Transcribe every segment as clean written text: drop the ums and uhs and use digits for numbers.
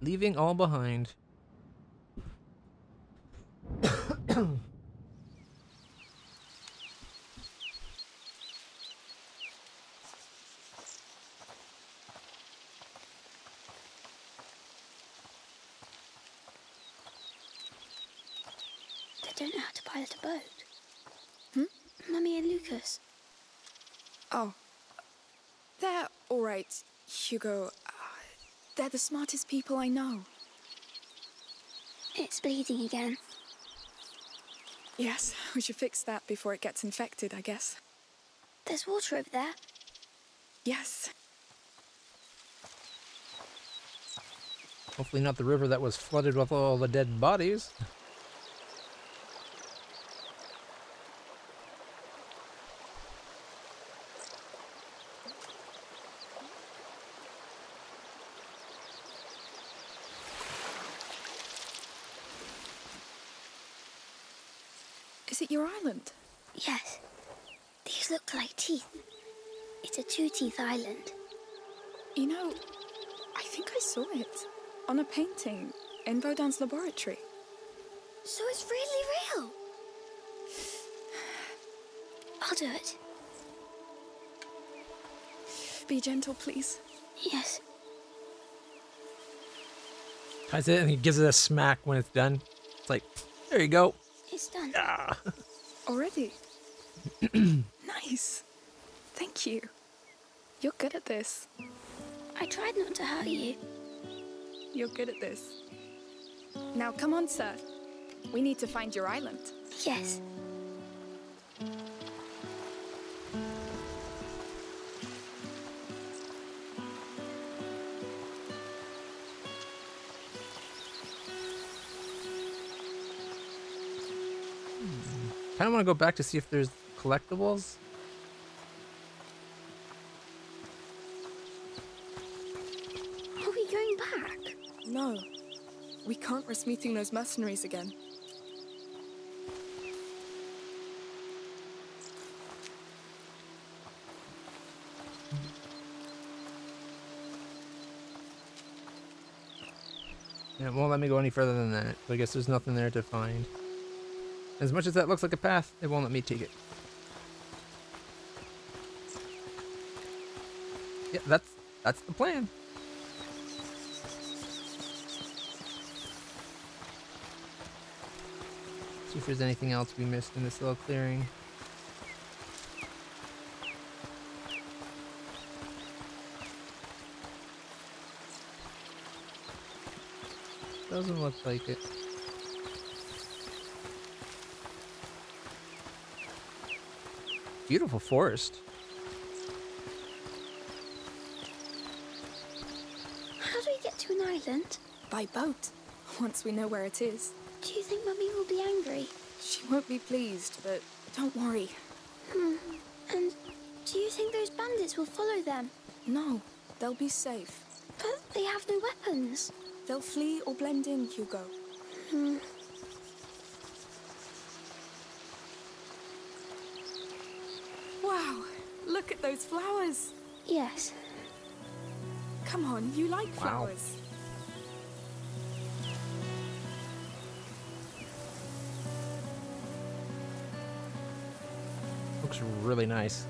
Leaving all behind. They don't know how to pilot a boat. Mummy and Lucas. Oh. They're all right, Hugo. They're the smartest people I know. It's bleeding again. Yes, we should fix that before it gets infected, I guess. There's water over there. Yes. Hopefully not the river that was flooded with all the dead bodies. Is it your island? Yes. These look like teeth. It's a two-teeth island. You know, I think I saw it on a painting in Baudin's laboratory. So it's really real. I'll do it. Be gentle, please. Yes. That's it, and he gives it a smack when it's done. It's like, there you go. It's done. Ah. Already? Nice. Thank you. You're good at this. I tried not to hurt you. You're good at this. Now come on, sir. We need to find your island. Yes. Kind of want to go back to see if there's collectibles. Are we going back? No. We can't risk meeting those mercenaries again. Yeah, it won't let me go any further than that. So I guess there's nothing there to find. As much as that looks like a path, it won't let me take it. Yeah, that's the plan. See if there's anything else we missed in this little clearing. Doesn't look like it. Beautiful forest. How do we get to an island? By boat, once we know where it is. Do you think Mummy will be angry? She won't be pleased, but don't worry. And do you think those bandits will follow them? No, they'll be safe. But they have no weapons. They'll flee or blend in, Hugo. Wow, look at those flowers. Yes. Come on, you like Wow. flowers. Looks really nice.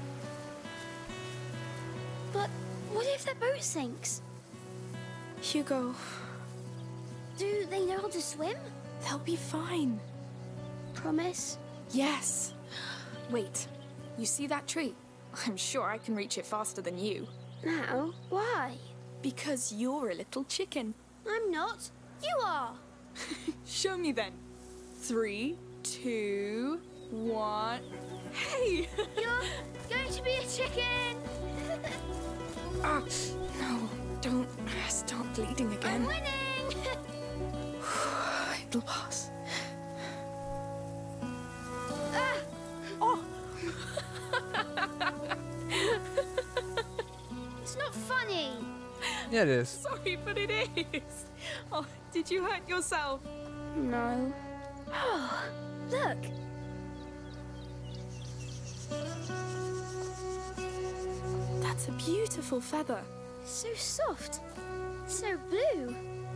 But what if their boat sinks? Hugo, Do they know how to swim? they'll be fine. Promise? Yes. Wait, you see that tree? I'm sure I can reach it faster than you. Now? Why? Because you're a little chicken. I'm not. You are. Show me then. 3, 2, 1. Hey! You're going to be a chicken. Ah, no, don't stop bleeding I'm again. winning. It'll pass. Ah, Oh, it's not funny. Yeah, it is. sorry, but it is. Oh, did you hurt yourself? No. Oh, look. That's a beautiful feather. So soft. So blue.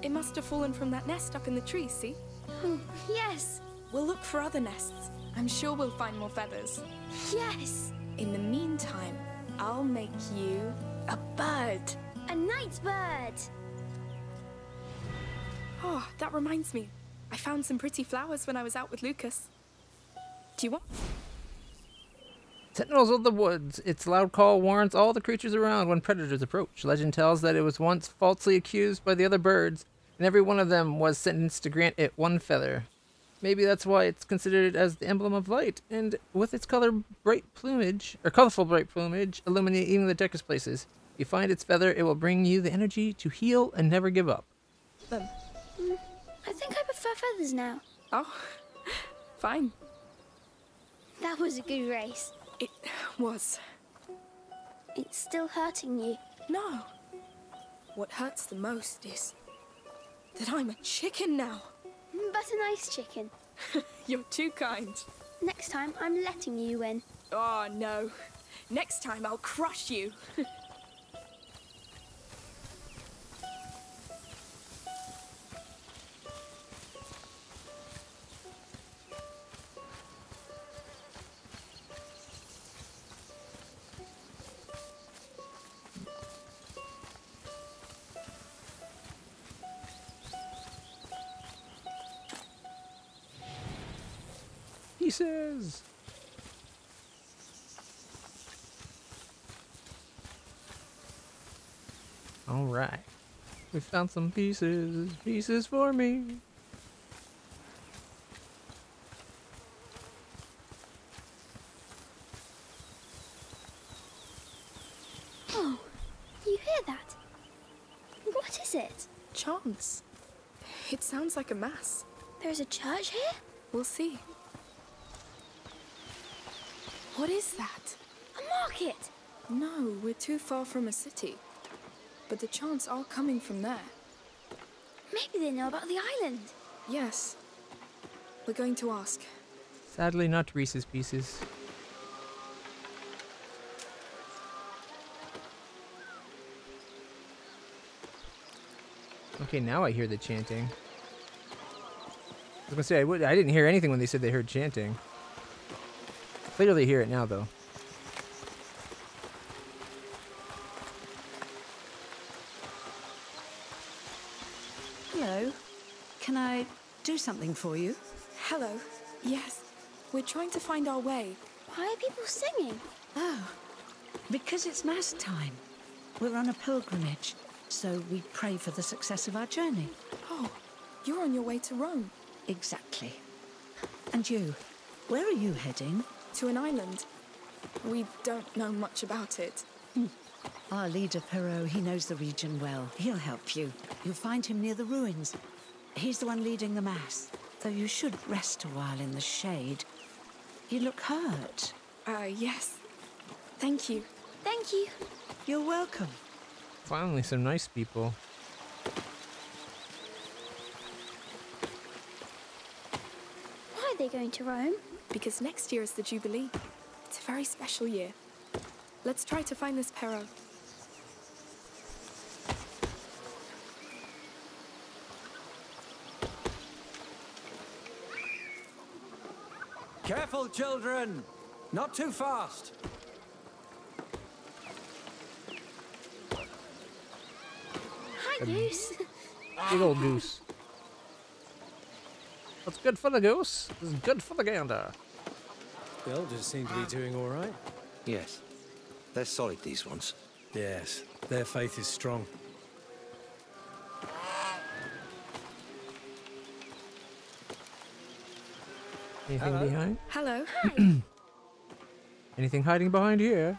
It must have fallen from that nest up in the tree, see? Oh, yes. We'll look for other nests. I'm sure we'll find more feathers. Yes. In the meantime, I'll make you a bird. A night bird. Oh, that reminds me. I found some pretty flowers when I was out with Lucas. Do you want? Sentinels of the woods. Its loud call warns all the creatures around when predators approach. Legend tells that it was once falsely accused by the other birds, and every one of them was sentenced to grant it one feather. Maybe that's why it's considered as the emblem of light, and with its colorful bright plumage, illuminating the darkest places. If you find its feather, it will bring you the energy to heal and never give up. Them. I think I prefer feathers now. Oh, fine. That was a good race. It was. It's still hurting you. No. What hurts the most is that I'm a chicken now. But a nice chicken. You're too kind. Next time, I'm letting you win. Oh, no. Next time, I'll crush you. Pieces! Alright. We found some pieces. Pieces for me. Oh, you hear that? What is it? Chance. It sounds like a mass. There's a church here? We'll see. What is that? A market! No, we're too far from a city. But the chants are coming from there. Maybe they know about the island. Yes. We're going to ask. Sadly, not Reese's Pieces. Okay, now I hear the chanting. I was gonna say, I didn't hear anything when they said they heard chanting. Clearly hear it now, though. Hello. Can I do something for you? Hello. Yes. We're trying to find our way. Why are people singing? Oh, because it's Mass time. We're on a pilgrimage, so we pray for the success of our journey. Oh, you're on your way to Rome. Exactly. And you, where are you heading? To an island. We don't know much about it. Our leader, Perrault, he knows the region well. He'll help you. You'll find him near the ruins. He's the one leading the Mass, though you should rest a while in the shade. You look hurt. Yes. Thank you. Thank you. You're welcome. Finally, some nice people. Why are they going to Rome? Because next year is the Jubilee. It's a very special year. Let's try to find this Perrault. Careful, children! Not too fast! Hi, Goose. Big old goose. What's good for the goose is good for the gander. The elders seem to be doing all right. Yes. They're solid, these ones. Yes, their faith is strong. Anything behind? Hello. Anything hiding behind here?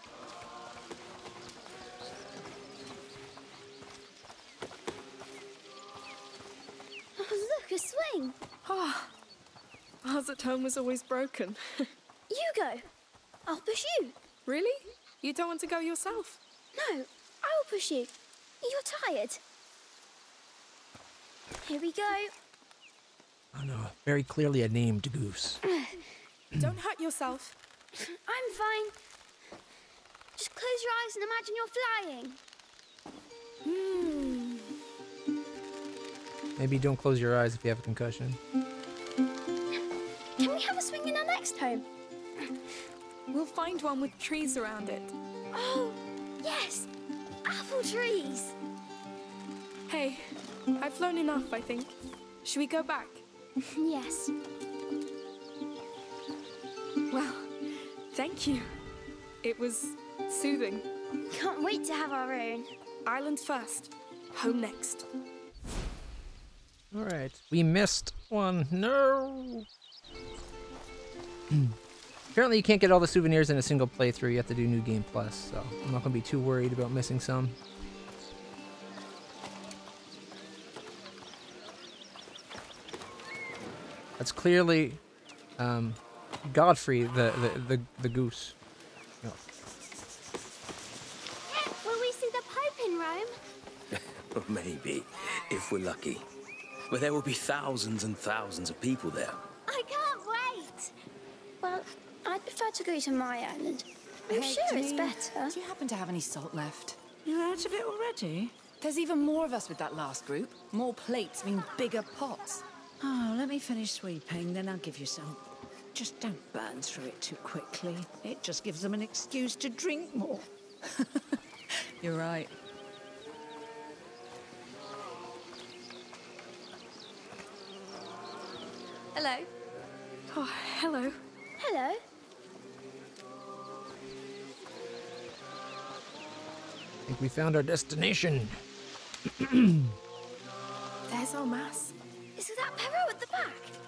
Oh, look, a swing. Ah, ours at home was always broken. You go. I'll push you. Really? You don't want to go yourself? No, I will push you. You're tired. Here we go. Oh no, very clearly a named goose. Don't hurt yourself. I'm fine. Just close your eyes and imagine you're flying. Maybe don't close your eyes if you have a concussion. Can we have a swing in our next home? We'll find one with trees around it. Oh, yes. Apple trees. Hey, I've flown enough, I think. Should we go back? Yes. Well, thank you. It was soothing. Can't wait to have our own. Island first, home next. All right, we missed one. No. Apparently, you can't get all the souvenirs in a single playthrough. You have to do New Game Plus, so I'm not gonna be too worried about missing some. That's clearly Godfrey, the goose. Oh. Will we see the Pope in Rome? Maybe, if we're lucky. But there will be thousands and thousands of people there. I can't wait. Well, I'd prefer to go to my island. I'm Hey, sure it's Jean, better. Do you happen to have any salt left? You're out of it already? There's even more of us with that last group. More plates mean bigger pots. Oh, let me finish sweeping, then I'll give you some. Just don't burn through it too quickly. It just gives them an excuse to drink more. You're right. Hello. Oh, hello. Hello. I think we found our destination. There's our mass. Is that Perrault at the back?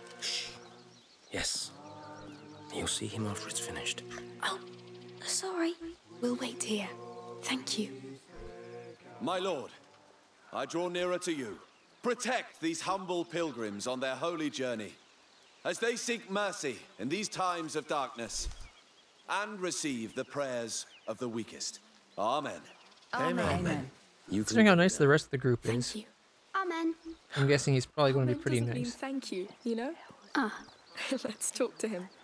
Yes. You'll see him after it's finished. Oh, sorry. We'll wait here. Thank you. My lord, I draw nearer to you. Protect these humble pilgrims on their holy journey, as they seek mercy in these times of darkness, and receive the prayers of the weakest. Amen. Amen. You Considering how nice the rest of the group Thank is, you. Amen. I'm guessing he's probably going to be Amen pretty doesn't mean nice. thank you, you know? Ah. Let's talk to him.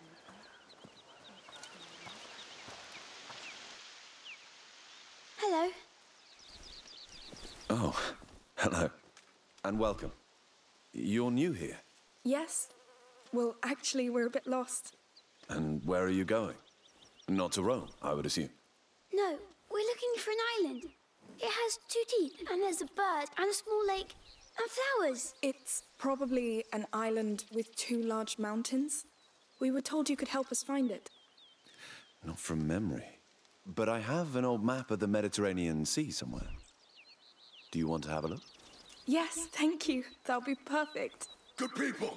Hello. Oh, hello. And welcome. You're new here. Yes? Well, actually, we're a bit lost. And where are you going? Not to Rome, I would assume. No, we're looking for an island. It has 2 teeth, and there's a bird, and a small lake, and flowers. It's probably an island with 2 large mountains. We were told you could help us find it. Not from memory. But I have an old map of the Mediterranean Sea somewhere. Do you want to have a look? Yes, thank you. That'll be perfect. Good people!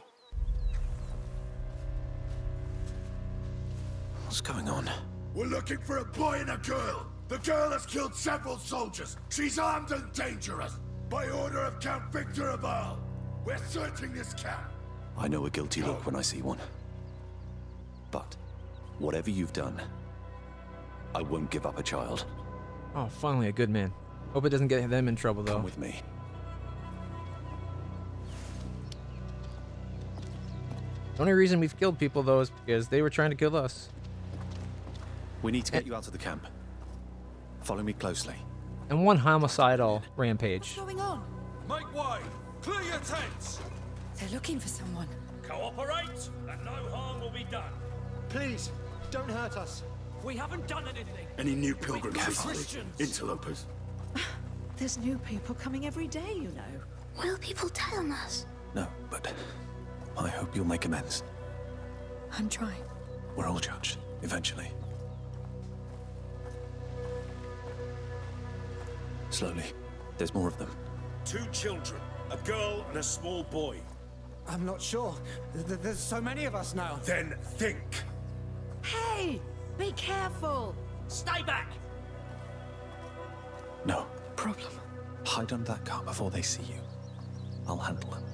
What's going on? We're looking for a boy and a girl. The girl has killed several soldiers. She's armed and dangerous. By order of Count Victor of Arles. We're searching this camp. I know a guilty look when I see one. But, whatever you've done, I won't give up a child. Oh, finally a good man. Hope it doesn't get them in trouble, though. Come with me. The only reason we've killed people, though, is because they were trying to kill us. We need to get you out of the camp. Follow me closely. And one homicidal rampage. What's going on? Make way! Clear your tents! They're looking for someone. Cooperate, and no harm will be done. Please, don't hurt us. We haven't done anything. Any new pilgrims Careful. recently? Interlopers? There's new people coming every day, you know. Will people tell on us? No, but I hope you'll make amends. I'm trying. We're all judged, eventually. Slowly. There's more of them. 2 children, a girl and a small boy. I'm not sure. There's so many of us now. Then think. Hey! Be careful! Stay back! No. Problem. Hide under that car before they see you. I'll handle them.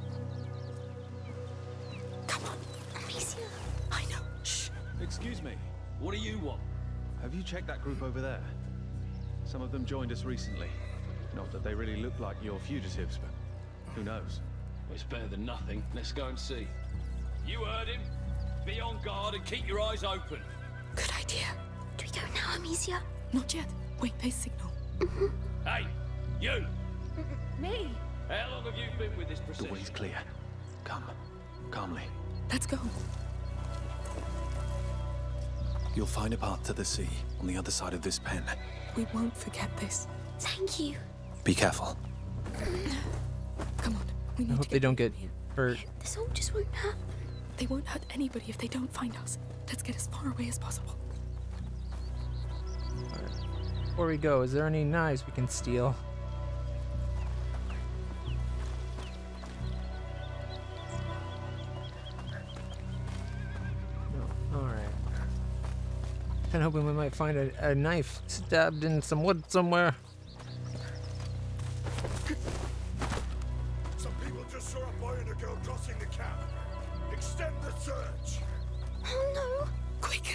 Come on, Amicia. I know. Shh. Excuse me, what do you want? Have you checked that group over there? Some of them joined us recently. Not that they really look like your fugitives, but who knows? Well, it's better than nothing. Let's go and see. You heard him. Be on guard and keep your eyes open. Good idea. Do we go now, Amicia? Not yet. Wait, they signal. Hey, you! Me? How long have you been with this The procession? way's clear. Come. Calmly. Let's go. You'll find a path to the sea on the other side of this pen. We won't forget this. Thank you. Be careful. Come on. We I need hope to they get don't get hurt. The soldiers won't hurt. They won't hurt anybody if they don't find us. Let's get as far away as possible. Before we go, is there any knives we can steal? No. Alright. Kinda hoping we might find a knife stabbed in some wood somewhere. Some people just saw a boy and a girl crossing the camp. Extend the search. Oh no! Quick!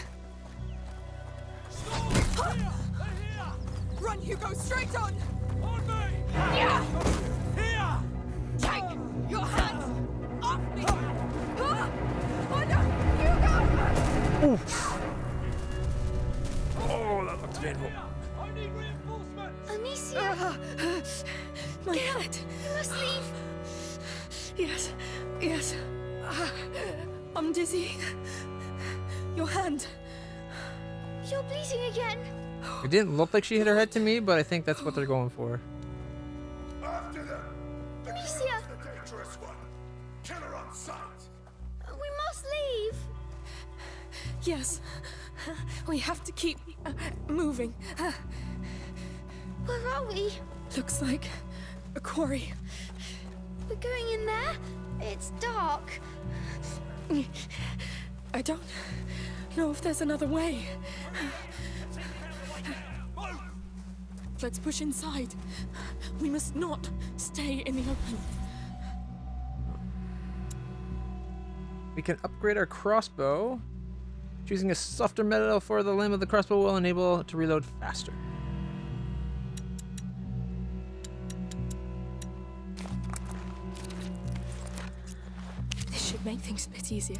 Run, Hugo, straight on! On me! Yeah! Here! Take your hands off me! Oh no! Hugo! Oof. Oh, that looks painful. I need reinforcements! Amicia! My head. You must leave. Yes, yes. I'm dizzy. Your hand. You're bleeding again. It didn't look like she hit her head to me, but I think that's what they're going for. After them. The girl's Amicia! the dangerous one. Kill her on sight. We must leave. Yes. We have to keep moving. Where are we? Looks like a quarry. We're going in there? It's dark. I don't know if there's another way. Let's push inside. We must not stay in the open. We can upgrade our crossbow. Choosing a softer metal for the limb of the crossbow will enable it to reload faster. This should make things a bit easier.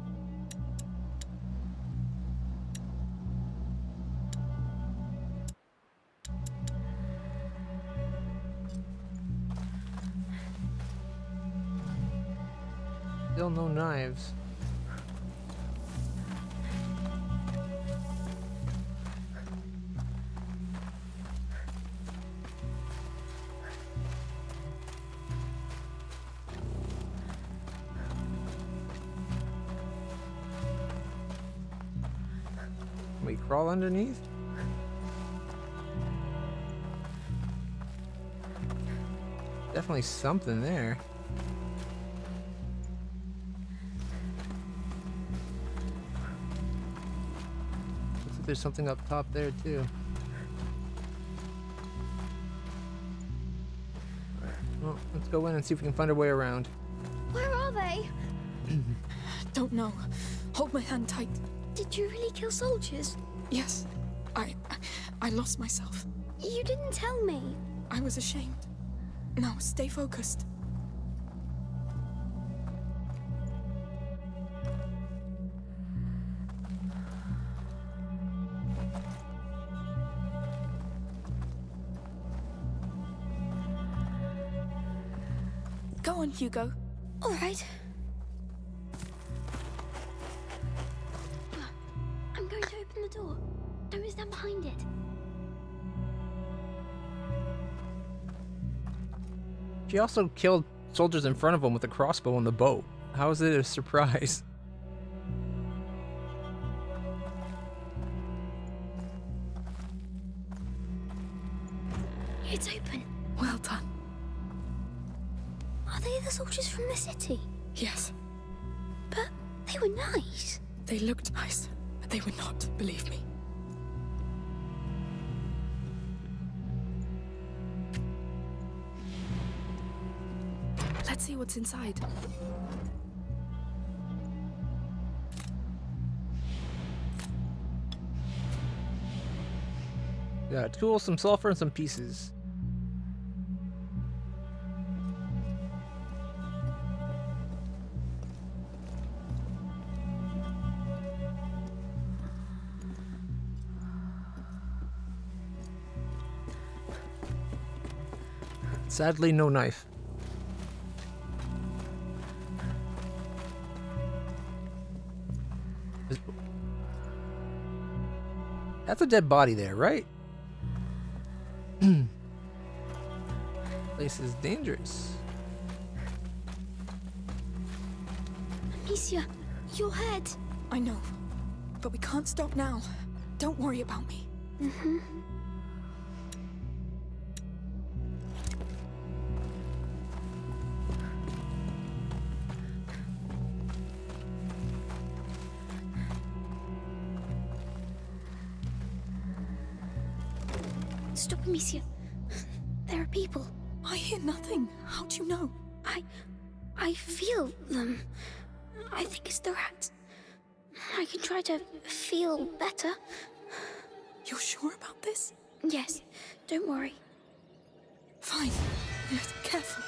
Still no knives. Can we crawl underneath? Definitely something there. Looks like there's something up top there too. Alright, well, let's go in and see if we can find our way around. Where are they? Don't know. Hold my hand tight. Did you really kill soldiers? Yes. I lost myself. You didn't tell me. I was ashamed. Now, stay focused. Go on, Hugo. All right. I'm going to open the door. Don't stand behind it. She also killed soldiers in front of him with a crossbow and the bow. How is it a surprise? It's open. Well done. Are they the soldiers from the city? Yes. But they were nice. They looked nice, but they were not, believe me. Let's see what's inside. Yeah, tools, some sulfur, and some pieces. Sadly, no knife. That's a dead body there, right? Place is dangerous. Amicia, your head. I know, but we can't stop now. Don't worry about me. Mm-hmm. Stop, Amicia. There are people. I hear nothing. How do you know? I feel them. I think it's the rats. I can try to feel better. You're sure about this? Yes, don't worry. Fine. Yes, careful.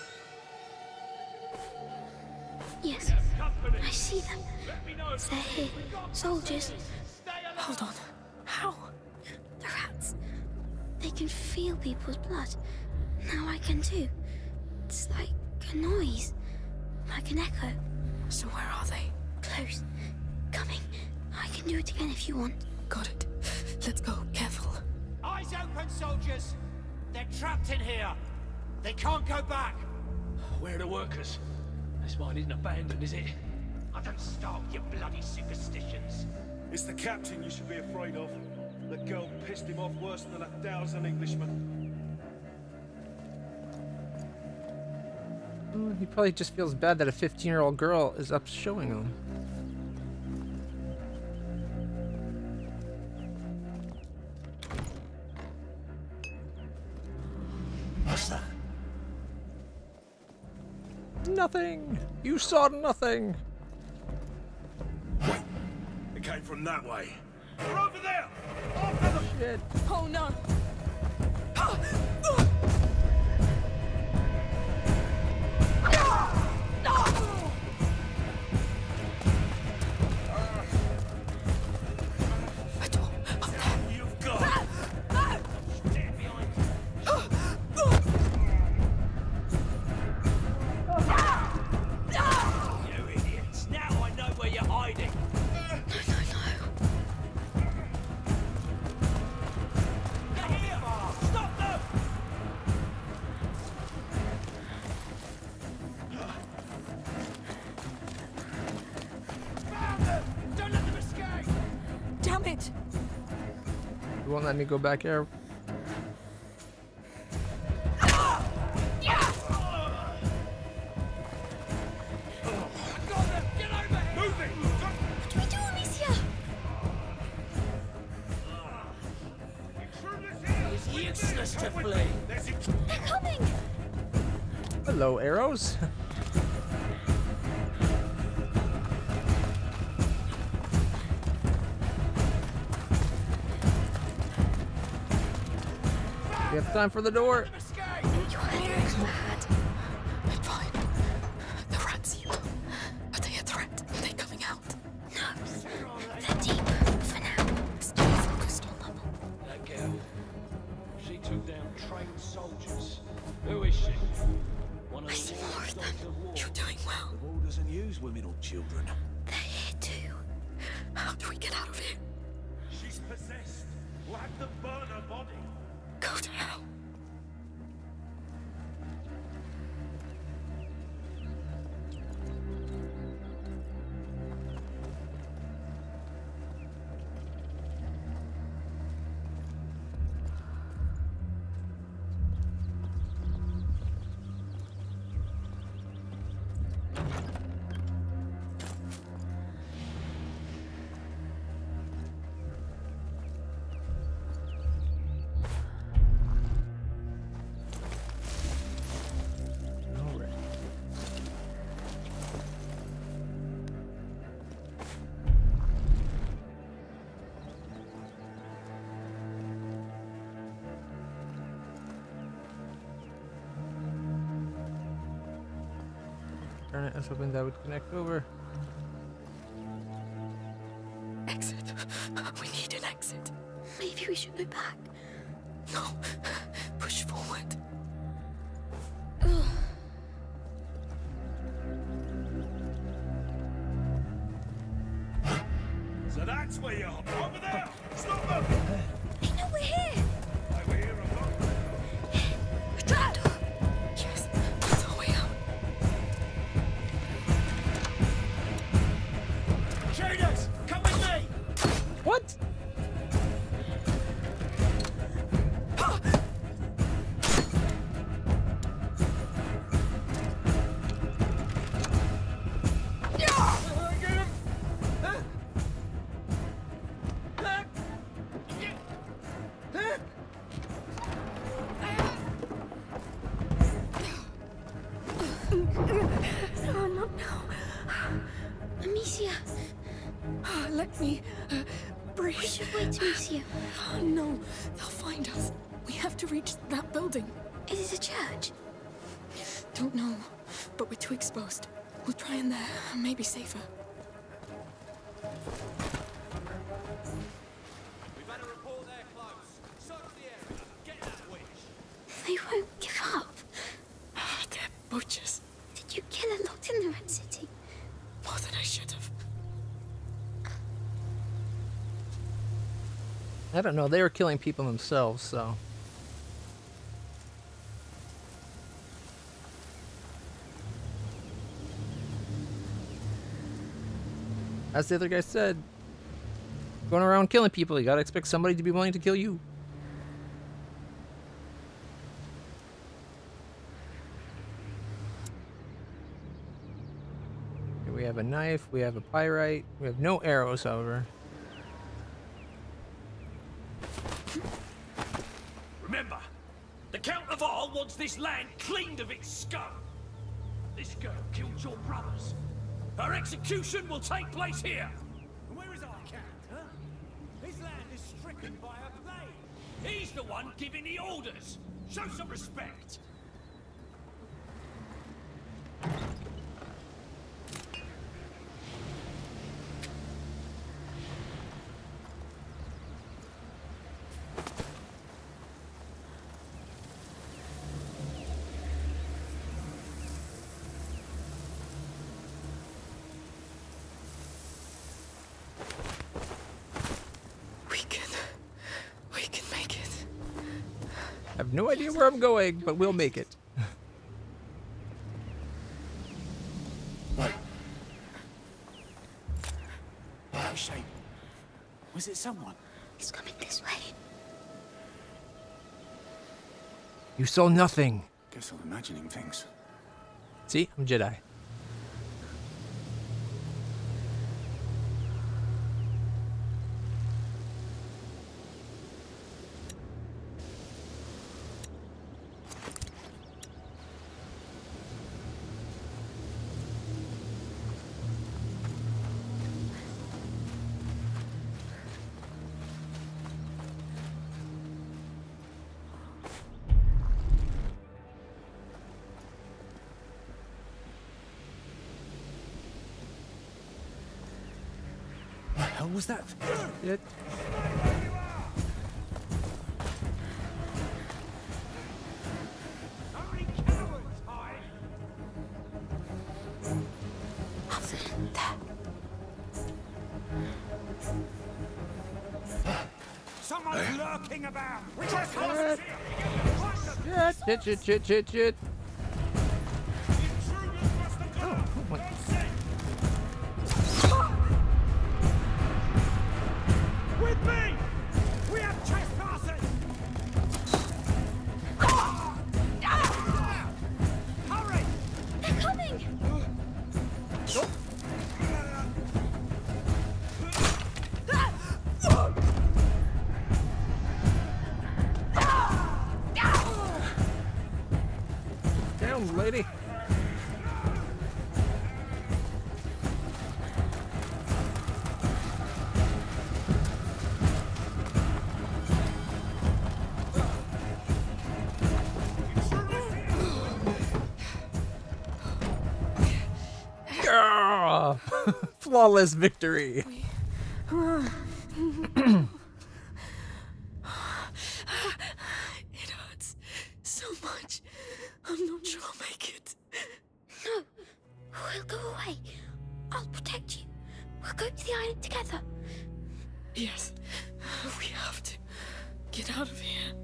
Yes, I see them. They're here. Soldiers. Hold on. How? The rats. They can feel people's blood. Now I can too. It's like a noise. Like an echo. So where are they? Close. Coming. I can do it again if you want. Got it. Let's go. Careful. Eyes open, soldiers! They're trapped in here. They can't go back. Where are the workers? This mine isn't abandoned, is it? I don't start with your bloody superstitions. It's the captain you should be afraid of. The girl pissed him off worse than 1,000 Englishmen. He probably just feels bad that a 15-year-old girl is up showing him. What's that? Nothing! You saw nothing! Wait, it came from that way. They're over there! After them! Shit. Oh no! You've got You idiots! Now I know where you're hiding. They're here! Stop them! Found them! Don't let them escape! Damn it! You won't let me go back here. What do we do, Amicia? It's useless to flee. They're coming! Hello, arrows. We have time for the door. Your head is bad. I'm fine. The rats you. Are they a threat? Are they coming out? No, they're deep for now. Stay focused on them. That girl. She took down trained soldiers. Who is she? One of I the see more of warlords them. of war. You're doing well. The war doesn't use women or children. They're here too. How do we get out of here? She's possessed. We'll have to burn her body. Go to hell. Darn it, I was hoping that would connect over. Exit. We need an exit. Maybe we should go back. No. Push forward. Ugh. So that's where you're over there! Stop them! No, not now. Amicia. Let me breathe. We should wait, Amicia. No, they'll find us. We have to reach that building. Is it a church? Don't know, but we're too exposed. We'll try in there. Maybe safer. We better report there close. Search the area. Get that witch. They won't give up. They're butchers. Did you kill her locked in the Red City? More than I should have. I don't know. They were killing people themselves, so. As the other guy said, going around killing people, you gotta expect somebody to be willing to kill you. Here we have a knife, we have a pyrite, we have no arrows, however. Remember, the Count of Arl wants this land cleaned of its scum. This girl killed your brothers. Her execution will take place here. And where is our Count, huh? His land is stricken by a plague. He's the one giving the orders. Show some respect. We can make it. I have no idea where I'm going, but we'll make it. That shape. Was it someone? He's coming this way. You saw nothing. Guess I'm imagining things. See, I'm Jedi. What the hell was that? It. Someone's lurking about. We just can't see him. Shit. With me! We have trespassers! Hurry! They're coming! Down, lady. Yeah! Flawless victory. It hurts so much. I'm not sure I'll make it. No, we'll go away. I'll protect you. We'll go to the island together. Yes, we have to get out of here.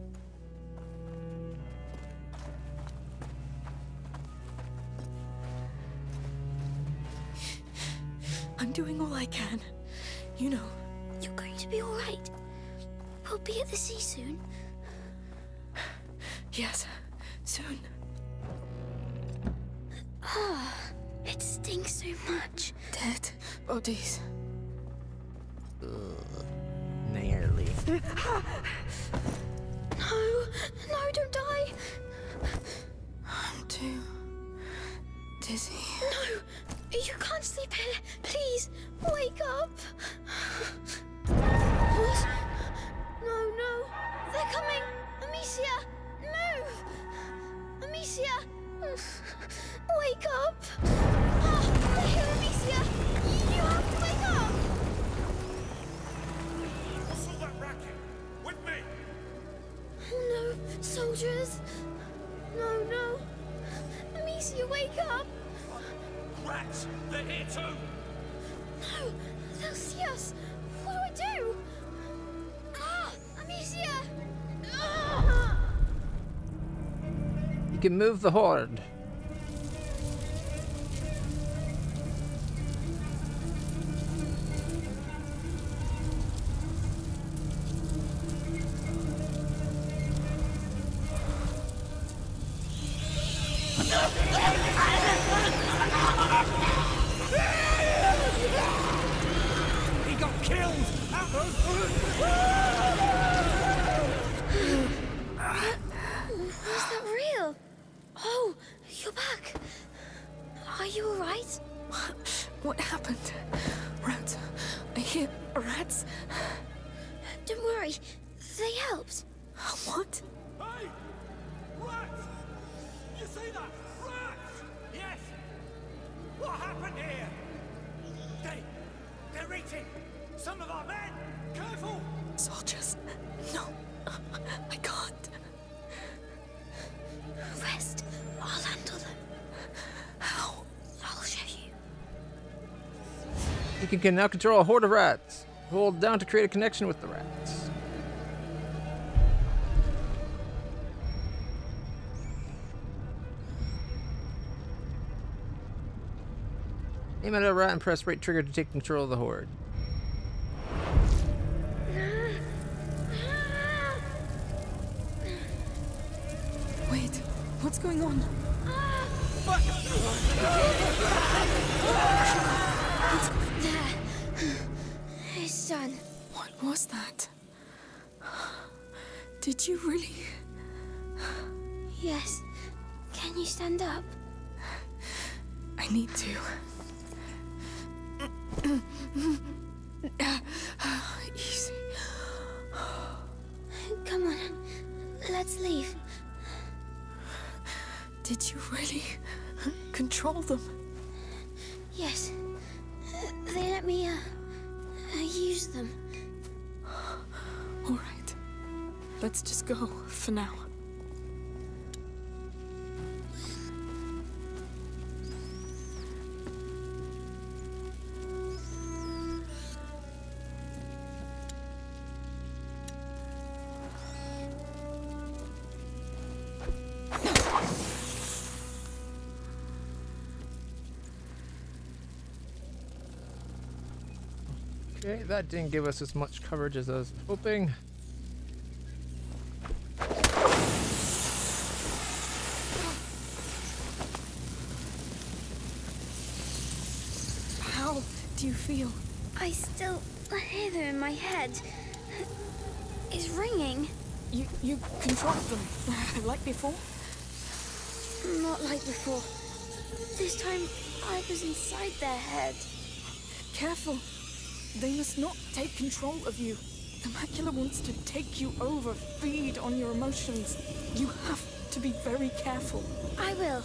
I'm doing all I can. You know. You're going to be all right. We'll be at the sea soon. Yes, soon. Ah, it stinks so much. Dead bodies. Nearly. No, don't die. I'm too Dizzy. No! You can't sleep here. Please, wake up. What? No, no. They're coming. Amicia, move. Amicia. Wake up. Ah, they're here, Amicia. You have to wake up. What's all that racket? With me! Oh no, soldiers. No, no. Amicia, wake up. Rats! They're here too! No, they'll see us. What do I do? Ah, Amicia. Ah. You can move the horde. He got killed! Was that real? Oh, you're back. Are you alright? What happened? Rats. I hear rats. Don't worry, they helped. What? Hey! Rats! You see that? Rats! Yes! What happened here? They're eating some of our men! Careful! Soldiers. No. I can't. Rest. I'll handle them. How? I'll show you. You can now control a horde of rats. Hold down to create a connection with the rats. Aim at a rat and press right trigger to take control of the horde. Wait, what's going on? There. It's done. What was that? Did you really? Yes. Can you stand up? I need to. Easy. Come on. Let's leave. Did you really control them? Yes. They let me, use them. All right. Let's just go for now. Okay, that didn't give us as much coverage as I was hoping. How do you feel? I still hear them in my head. It's ringing. You controlled them like before? Not like before. This time I was inside their head. Careful. They must not take control of you. The macula wants to take you over, feed on your emotions. You have to be very careful. I will.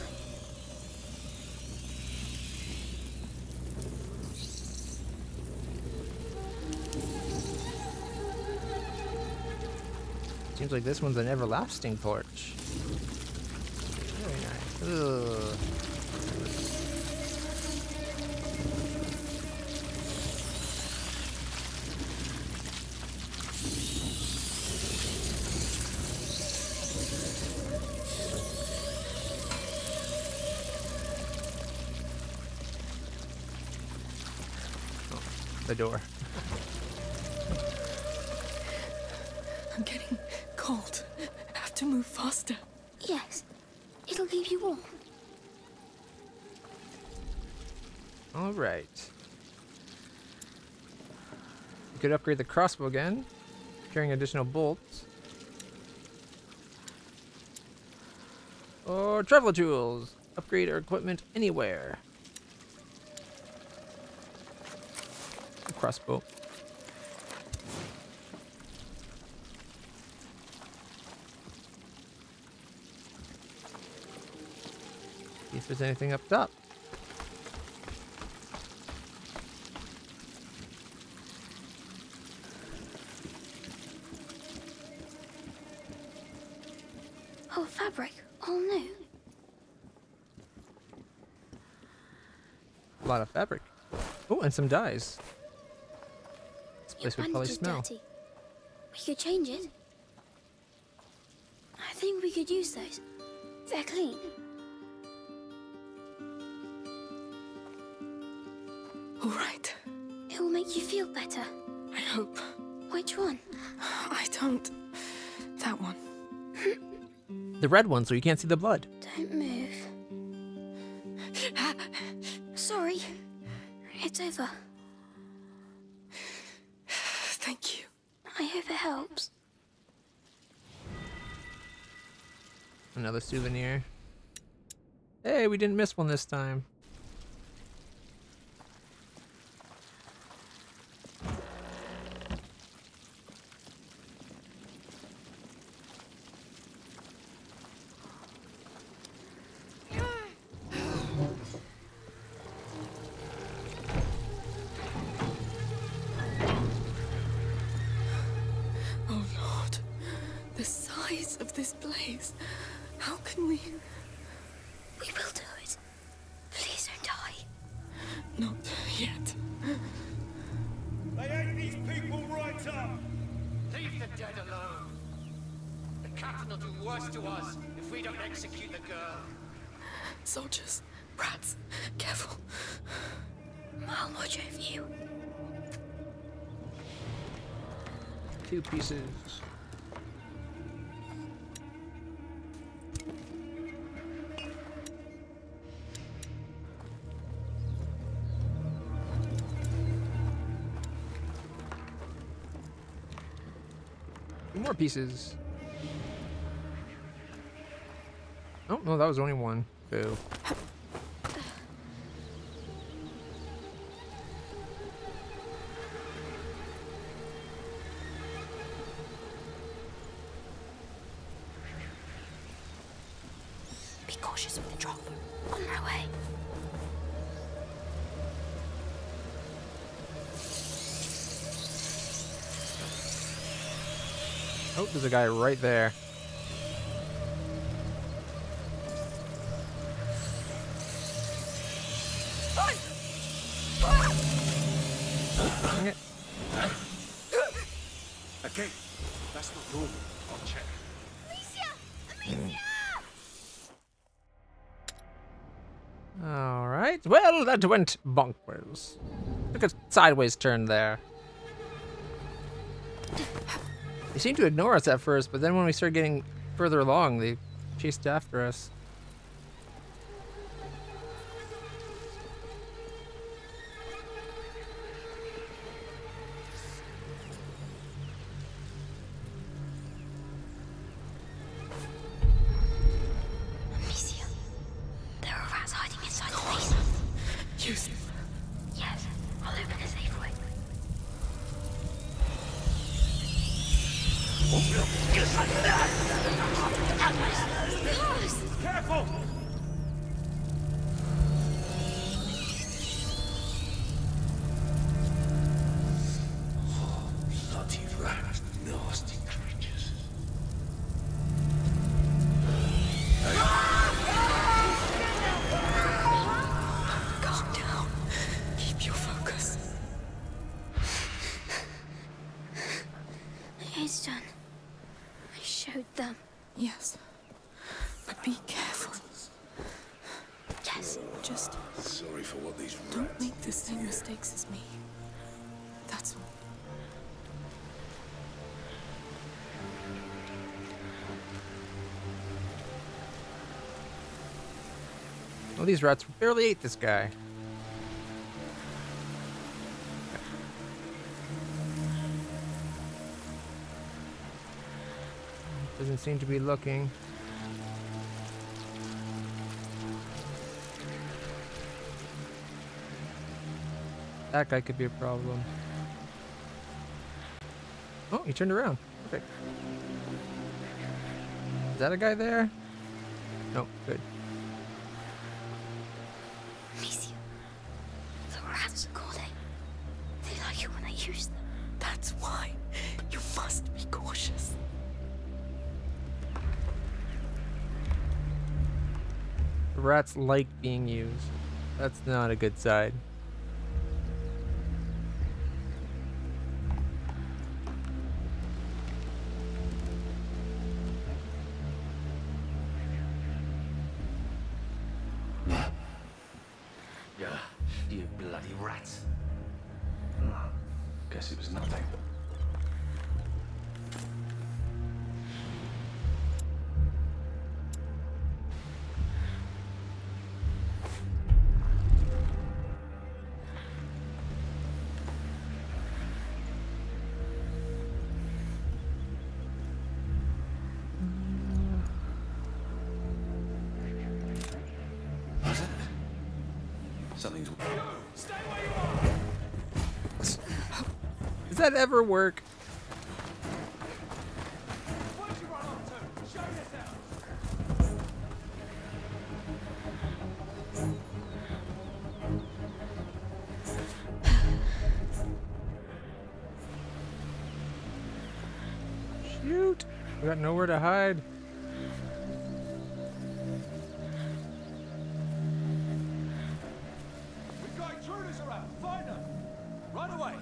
Seems like this one's an everlasting torch. Very nice. Ugh. The door. I'm getting cold. Have to move faster. Yes. It'll keep you warm. All right. You could upgrade the crossbow again, carrying additional bolts. Or travel tools. upgrade our equipment anywhere. A crossbow. See if there's anything up top. Oh, fabric. All new. A lot of fabric. Oh, and some dyes. This place Your would probably bandage is smell. dirty. We could change it. I think we could use those. They're clean. All right. It will make you feel better. I hope. Which one? I don't. That one. The red one, so you can't see the blood. Don't move. Sorry. It's over. Thank you. I hope it helps. Another souvenir. Hey, we didn't miss one this time. Oh Lord, the size of this place. How can we? We will do it. Please don't die. Not yet. They ate these people right up! Leave the dead alone. The captain will do worse to us if we don't execute the girl. Soldiers, rats, careful. I'll watch over you. 2 pieces. More pieces. Oh, no, that was only one. Boo. Be cautious with the drop. On my way. Oh, there's a guy right there. Dang it. Okay, that's not normal. I'll check. Alright, well, that went bonkers. Took a sideways turn there. They seemed to ignore us at first, but then when we started getting further along, they chased after us. Amicia, there are rats hiding inside the base. Use it. Yes, I'll open a safe way. Careful! Bloody rats, nasty creatures. Calm down. Keep your focus. It's done. I showed them. Yes. But be careful. Yes. Just Sorry for what these don't rats... make the same mistakes as me. That's all. Well, these rats barely ate this guy. Doesn't seem to be looking. That guy could be a problem. Oh, he turned around. Perfect. Is that a guy there? No, good. Amicia, the rats are calling. They like it when I use them. That's why you must be cautious. The rats like being used. That's not a good side. Yeah, you bloody rats. Guess it was nothing. Something's... Stay where you are! Does that ever work? Where'd you run off to? Show yourself! Shoot! We got nowhere to hide. We've got intruders around! Find them! Right away!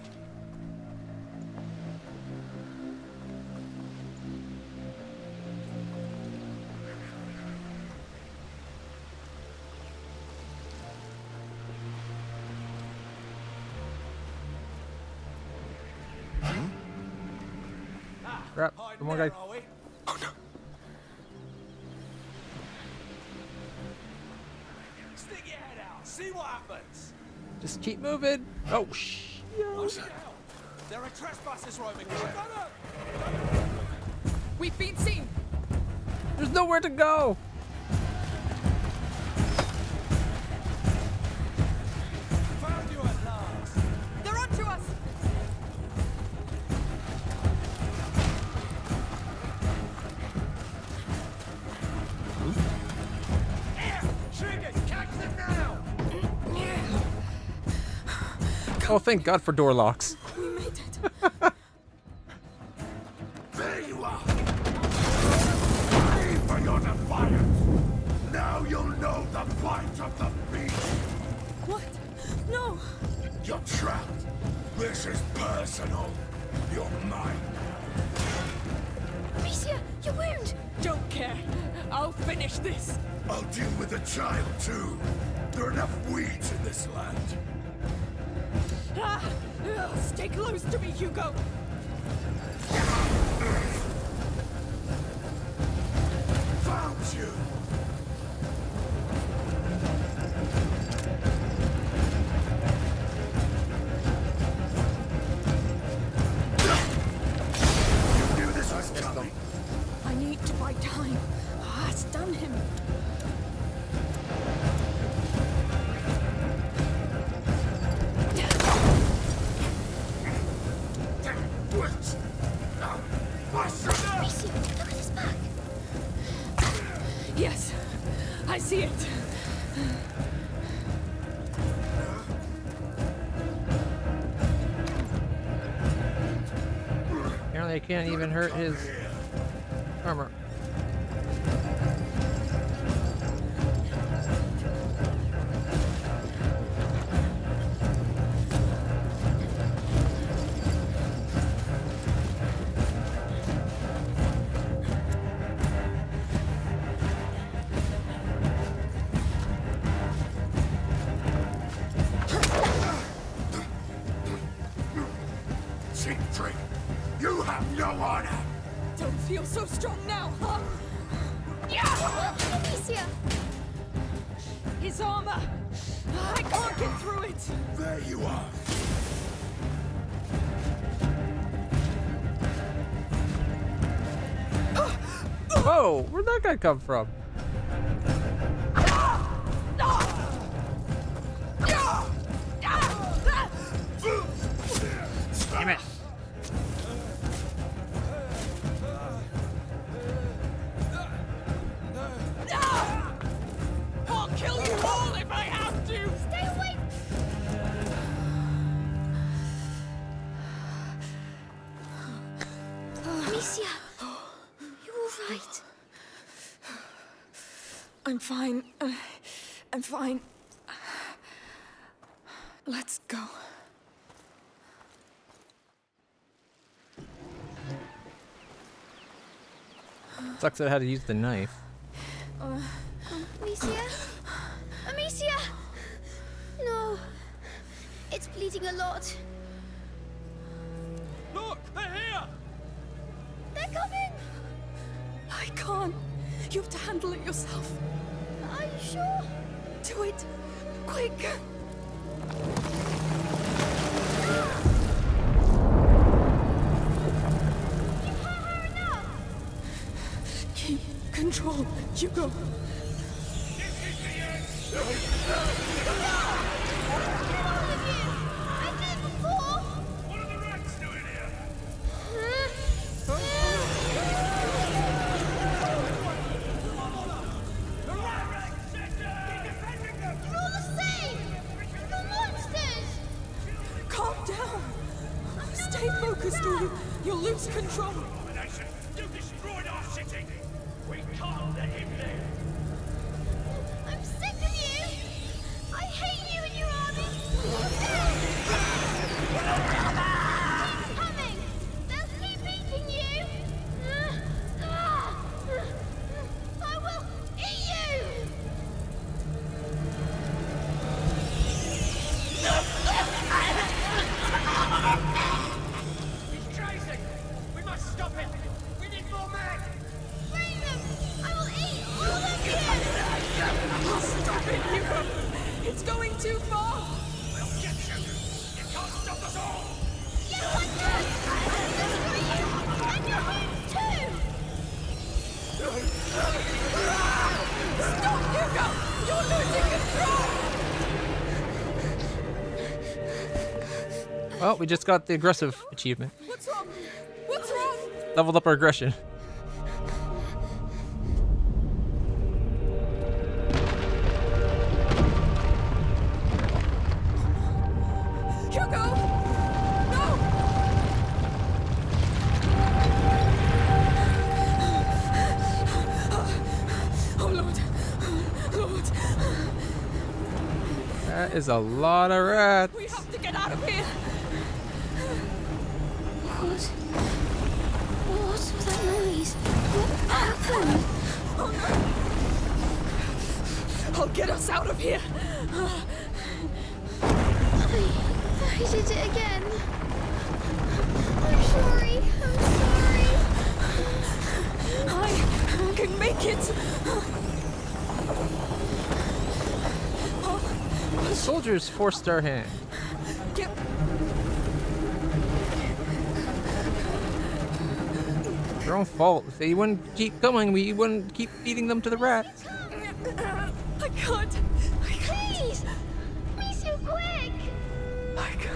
Crap, come on, guys. Oh no! Stick your head out! See what happens! Just keep moving. Oh, shit. What's the hell? There are trespassers roaming around. We've been seen. There's nowhere to go. Found you at last! They're onto us. Triggers! Catch them now! Oh, thank God for door locks. We made it. There you are! Pay for your defiance! Now you'll know the bite of the beast! What? No. You're trapped. This is personal. You're mine. Amicia, your wound! Don't care. I'll finish this. I'll deal with the child, too. There are enough weeds in this land. Ah! Stay close to me, Hugo. Found you! You knew this was coming. I need to buy time. Stun him. Wait! Amicia, look at his back. Yes, I see it. Apparently I can't even hurt his armor. Cheap trick! You have no honor! Don't feel so strong now, huh? Amicia! His armor! I can't get through it! There you are! Whoa, where'd that guy come from? I'm fine. I'm fine. Let's go. Sucks that I had to use the knife. Amicia? Amicia! No. It's bleeding a lot. Look! They're here! They're coming! I can't. You have to handle it yourself. Are you sure? Do it. Quick! Keep control, Hugo. Calm down. Stay focused or you'll lose control. Abomination! You destroyed our city! We can't let him live! I'm sick of you! I hate you and your army! Keep coming! They'll keep eating you! I will eat you! He's crazy! We must stop him! We need more men! Bring them! I will eat all of you! Stop it, Hugo! It's going too far! We'll get you! You can't stop us all! Yes, I can! I'll destroy you! And your home too! Stop, Hugo! You're losing control! Well, we just got the aggressive achievement. What's wrong? What's wrong? Leveled up our aggression. Hugo! No! Oh, Lord. Lord. That is a lot of rats. We have to get out of here. What was that noise? What happened? I'll get us out of here. I did it again. I'm sorry. I'm sorry. I can make it. The soldiers forced our hand. Get... Their own fault. If they wouldn't keep coming, we wouldn't keep feeding them to the rats. I can't. Please! Amicia, quick! I can't.